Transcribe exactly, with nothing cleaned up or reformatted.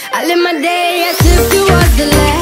I live my day as if it was the last.